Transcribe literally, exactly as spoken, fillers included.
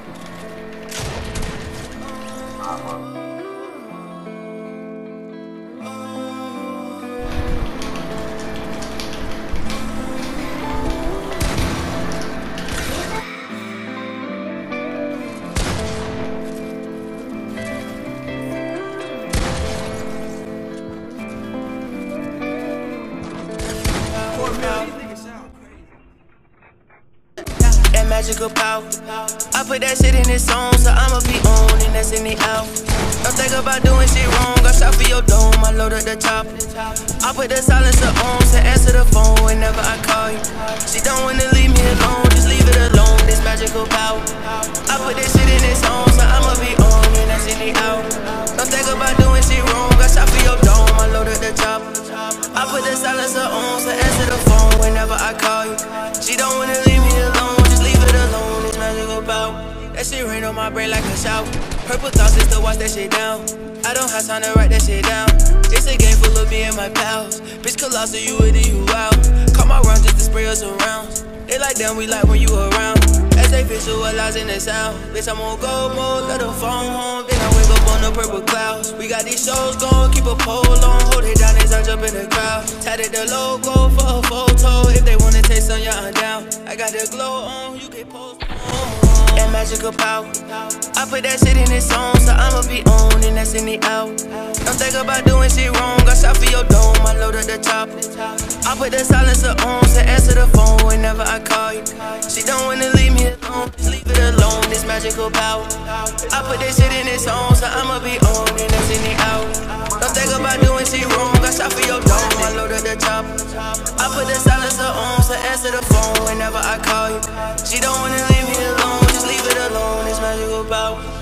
Magical power. I put that shit in this song, so I'ma be on and that's in the out. Don't think about doing shit wrong, I shot for your dome, I load up the top. I put the silencer on, so answer the phone whenever I call you. She don't wanna leave me alone, just leave it alone, this magical power. I put this shit in this song, so I'ma be on and that's in the out. Don't think about doing shit wrong, I shot for your dome, I load up the top. I put the silencer on, so answer the phone whenever I call you. She don't wanna leave me alone, alone, this magical power. That shit rain on my brain like a shower. Purple thoughts just to watch that shit down. I don't have time to write that shit down. It's a game full of me and my pals. Bitch colossal, you with it, you out. Call my round just to spray us around. They like damn, we like when you around. As they visualize in the sound. Bitch, I'm on go mode, let her phone home. Then I wake up on the purple clouds. We got these shows going, keep a pole on. Hold it down as I jump in the crowd. Tatted the logo for a photo. If they wanna taste some, yeah, I'm down. I got the glow on, you can post on. That magical power. I put that shit in this song, so I'ma be on and that's in the out. Don't think about doing shit wrong, I shot for your dome, I load up the top. I put the silencer on, so answer the phone whenever I call you. She don't wanna leave me alone, just leave it alone, this magical power. I put that shit in this song, so I'ma be on and that's in the out. Don't think about doing shit wrong, I shot for your dome, I load up the top. I put the silencer on, so answer the phone whenever I call you. She don't wanna leave me alone, just leave it alone, this magical power.